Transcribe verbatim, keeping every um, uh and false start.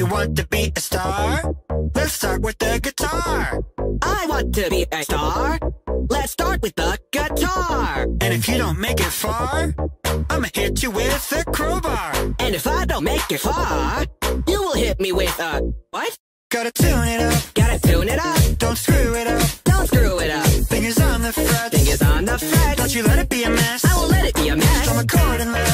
you want to be a star? Let's start with the guitar. I want to be a star. Let's start with the guitar. And if you don't make it far, I'ma hit you with a crowbar. And if I don't make it far, you will hit me with a... what? Gotta tune it up. Gotta tune it up. Don't screw it up. Don't screw it up. Fingers on the fret. Fingers on the fret. Don't you let it be a mess. I won't let it be a mess. Strum a chord and let